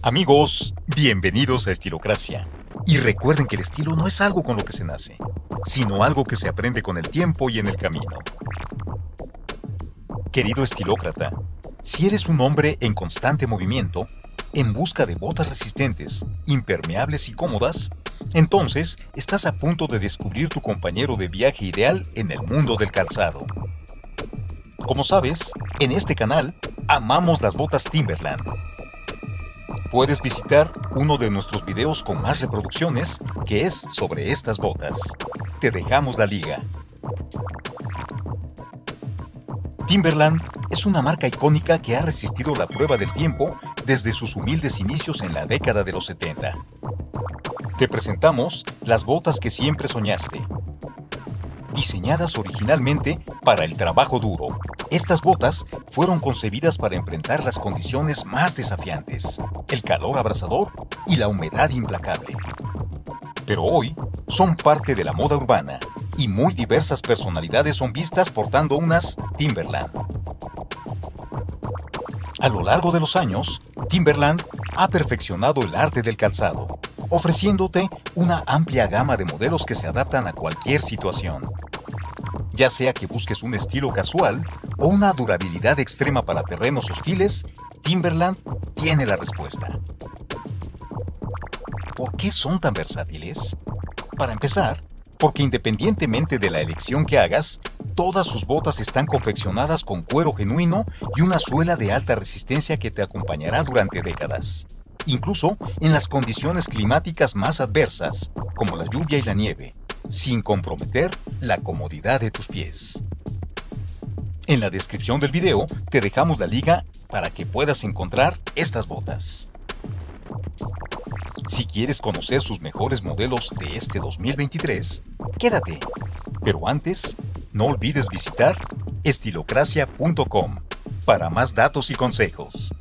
Amigos, bienvenidos a Estilocracia. Y recuerden que el estilo no es algo con lo que se nace, sino algo que se aprende con el tiempo y en el camino. Querido estilócrata, si eres un hombre en constante movimiento, en busca de botas resistentes, impermeables y cómodas, entonces estás a punto de descubrir tu compañero de viaje ideal en el mundo del calzado. Como sabes, en este canal amamos las botas Timberland. Puedes visitar uno de nuestros videos con más reproducciones que es sobre estas botas. Te dejamos la liga. Timberland es una marca icónica que ha resistido la prueba del tiempo desde sus humildes inicios en la década de los 70. Te presentamos las botas que siempre soñaste. Diseñadas originalmente para el trabajo duro, estas botas fueron concebidas para enfrentar las condiciones más desafiantes, el calor abrasador y la humedad implacable. Pero hoy son parte de la moda urbana y muy diversas personalidades son vistas portando unas Timberland. A lo largo de los años, Timberland ha perfeccionado el arte del calzado, ofreciéndote una amplia gama de modelos que se adaptan a cualquier situación. Ya sea que busques un estilo casual o una durabilidad extrema para terrenos hostiles, Timberland tiene la respuesta. ¿Por qué son tan versátiles? Para empezar, porque independientemente de la elección que hagas, todas sus botas están confeccionadas con cuero genuino y una suela de alta resistencia que te acompañará durante décadas, incluso en las condiciones climáticas más adversas, como la lluvia y la nieve, sin comprometer la comodidad de tus pies. En la descripción del video te dejamos la liga para que puedas encontrar estas botas. Si quieres conocer sus mejores modelos de este 2023, quédate. Pero antes, no olvides visitar estilocracia.com para más datos y consejos.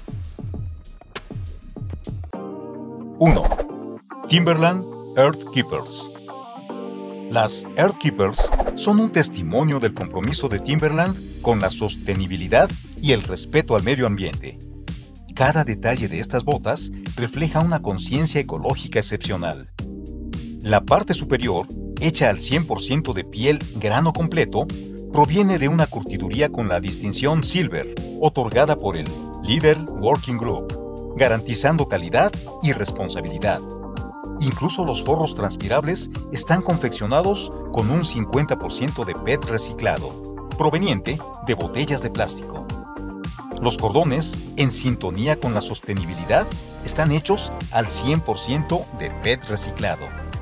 1. Timberland Earthkeepers. Las Earthkeepers son un testimonio del compromiso de Timberland con la sostenibilidad y el respeto al medio ambiente. Cada detalle de estas botas refleja una conciencia ecológica excepcional. La parte superior, hecha al 100% de piel grano completo, proviene de una curtiduría con la distinción Silver, otorgada por el Leather Working Group, garantizando calidad y responsabilidad. Incluso los forros transpirables están confeccionados con un 50% de PET reciclado, proveniente de botellas de plástico. Los cordones, en sintonía con la sostenibilidad, están hechos al 100% de PET reciclado.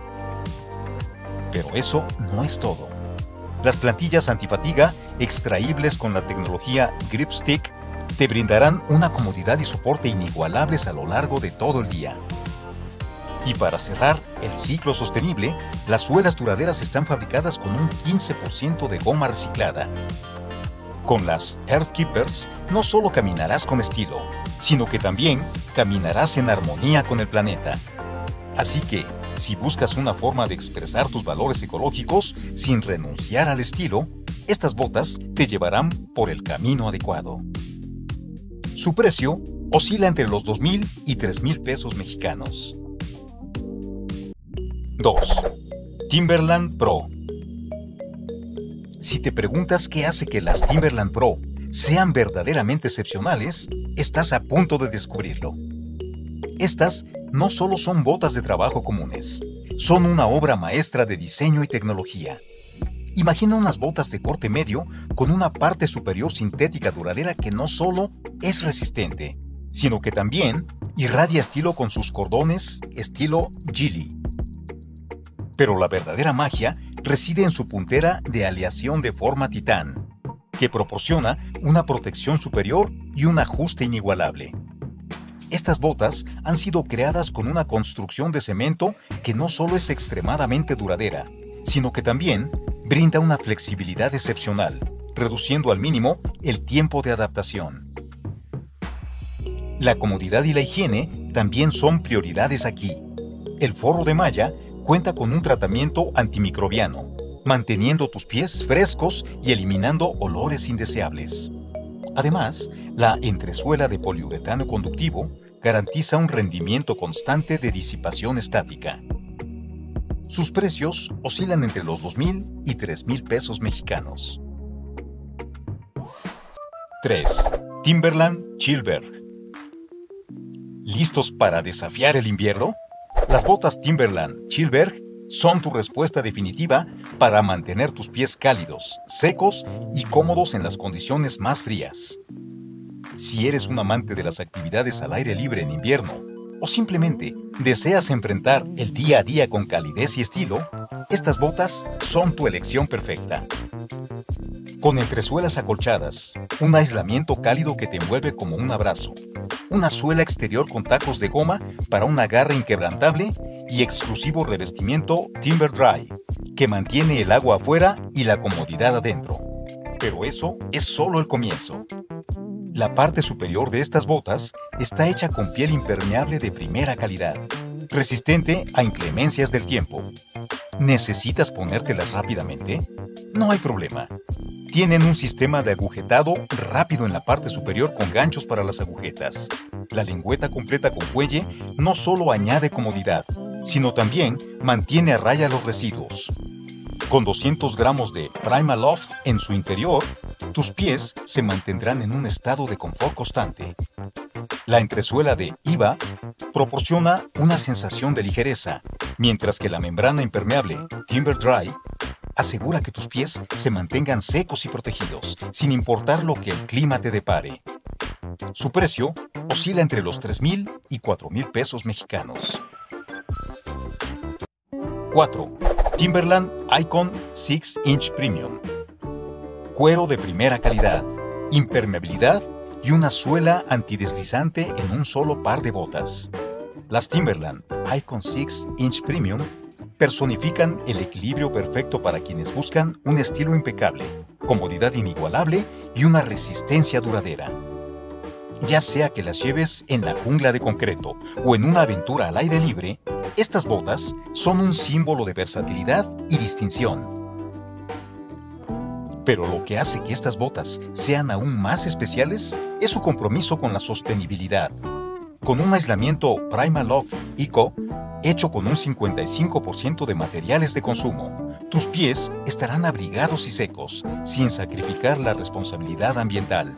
Pero eso no es todo. Las plantillas antifatiga, extraíbles con la tecnología GripStick, te brindarán una comodidad y soporte inigualables a lo largo de todo el día. Y para cerrar el ciclo sostenible, las suelas duraderas están fabricadas con un 15% de goma reciclada. Con las Earthkeepers no solo caminarás con estilo, sino que también caminarás en armonía con el planeta. Así que, si buscas una forma de expresar tus valores ecológicos sin renunciar al estilo, estas botas te llevarán por el camino adecuado. Su precio oscila entre los 2,000 y 3,000 pesos mexicanos. 2. Timberland Pro. Si te preguntas qué hace que las Timberland Pro sean verdaderamente excepcionales, estás a punto de descubrirlo. Estas no solo son botas de trabajo comunes, son una obra maestra de diseño y tecnología. Imagina unas botas de corte medio con una parte superior sintética duradera que no solo es resistente, sino que también irradia estilo con sus cordones estilo Gilly. Pero la verdadera magia reside en su puntera de aleación de forma titán, que proporciona una protección superior y un ajuste inigualable. Estas botas han sido creadas con una construcción de cemento que no solo es extremadamente duradera, sino que también brinda una flexibilidad excepcional, reduciendo al mínimo el tiempo de adaptación. La comodidad y la higiene también son prioridades aquí. El forro de malla cuenta con un tratamiento antimicrobiano, manteniendo tus pies frescos y eliminando olores indeseables. Además, la entresuela de poliuretano conductivo garantiza un rendimiento constante de disipación estática. Sus precios oscilan entre los 2,000 y 3,000 pesos mexicanos. 3. Timberland Chillberg. ¿Listos para desafiar el invierno? Las botas Timberland Chillberg son tu respuesta definitiva para mantener tus pies cálidos, secos y cómodos en las condiciones más frías. Si eres un amante de las actividades al aire libre en invierno, o simplemente deseas enfrentar el día a día con calidez y estilo, estas botas son tu elección perfecta. Con entresuelas acolchadas, un aislamiento cálido que te envuelve como un abrazo, una suela exterior con tacos de goma para un agarre inquebrantable y exclusivo revestimiento Timber Dry, que mantiene el agua afuera y la comodidad adentro. Pero eso es solo el comienzo. La parte superior de estas botas está hecha con piel impermeable de primera calidad, resistente a inclemencias del tiempo. ¿Necesitas ponértelas rápidamente? No hay problema. Tienen un sistema de agujetado rápido en la parte superior con ganchos para las agujetas. La lengüeta completa con fuelle no solo añade comodidad, sino también mantiene a raya los residuos. Con 200 gramos de Primaloft en su interior, tus pies se mantendrán en un estado de confort constante. La entresuela de IVA proporciona una sensación de ligereza, mientras que la membrana impermeable Timber Dry asegura que tus pies se mantengan secos y protegidos, sin importar lo que el clima te depare. Su precio oscila entre los 3,000 y 4,000 pesos mexicanos. 4. Timberland Icon 6-Inch Premium. Cuero de primera calidad, impermeabilidad y una suela antideslizante en un solo par de botas. Las Timberland Icon 6-Inch Premium personifican el equilibrio perfecto para quienes buscan un estilo impecable, comodidad inigualable y una resistencia duradera. Ya sea que las lleves en la jungla de concreto o en una aventura al aire libre, estas botas son un símbolo de versatilidad y distinción. Pero lo que hace que estas botas sean aún más especiales es su compromiso con la sostenibilidad. Con un aislamiento Primaloft Eco, hecho con un 55% de materiales de consumo, tus pies estarán abrigados y secos, sin sacrificar la responsabilidad ambiental.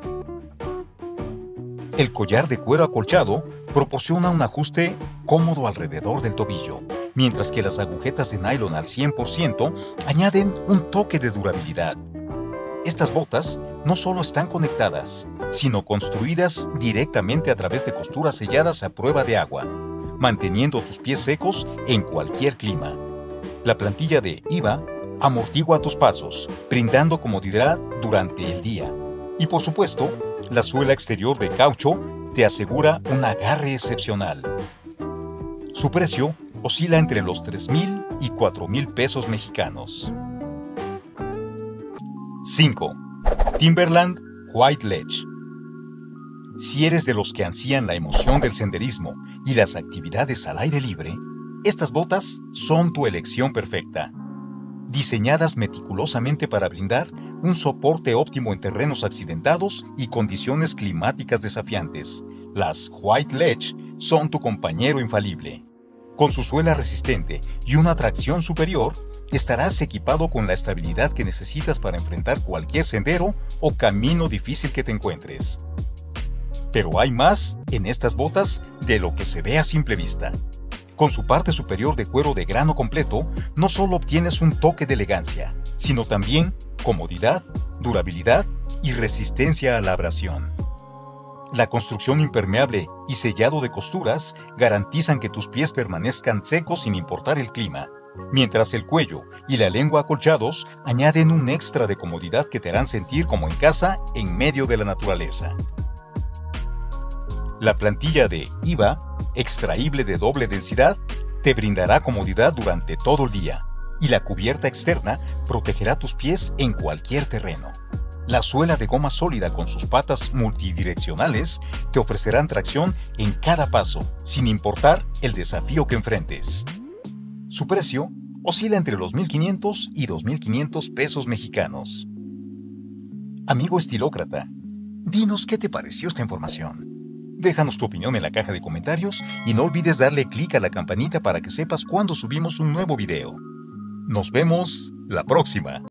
El collar de cuero acolchado proporciona un ajuste cómodo alrededor del tobillo, mientras que las agujetas de nylon al 100% añaden un toque de durabilidad. Estas botas no solo están conectadas, sino construidas directamente a través de costuras selladas a prueba de agua, manteniendo tus pies secos en cualquier clima. La plantilla de IVA amortigua tus pasos, brindando comodidad durante el día. Y por supuesto, la suela exterior de caucho te asegura un agarre excepcional. Su precio oscila entre los 3,000 y 4,000 pesos mexicanos. 5. Timberland White Ledge. Si eres de los que ansían la emoción del senderismo y las actividades al aire libre, estas botas son tu elección perfecta. Diseñadas meticulosamente para brindar un soporte óptimo en terrenos accidentados y condiciones climáticas desafiantes, las White Ledge son tu compañero infalible. Con su suela resistente y una tracción superior, estarás equipado con la estabilidad que necesitas para enfrentar cualquier sendero o camino difícil que te encuentres. Pero hay más en estas botas de lo que se ve a simple vista. Con su parte superior de cuero de grano completo, no solo obtienes un toque de elegancia, sino también comodidad, durabilidad y resistencia a la abrasión. La construcción impermeable y sellado de costuras garantizan que tus pies permanezcan secos sin importar el clima, mientras el cuello y la lengua acolchados añaden un extra de comodidad que te harán sentir como en casa en medio de la naturaleza. La plantilla de IVA, extraíble de doble densidad, te brindará comodidad durante todo el día, y la cubierta externa protegerá tus pies en cualquier terreno. La suela de goma sólida con sus patas multidireccionales te ofrecerán tracción en cada paso, sin importar el desafío que enfrentes. Su precio oscila entre los 1,500 y 2,500 pesos mexicanos. Amigo estilócrata, Dinos qué te pareció esta información. Déjanos tu opinión en la caja de comentarios y no olvides darle clic a la campanita para que sepas cuando subimos un nuevo video. Nos vemos la próxima.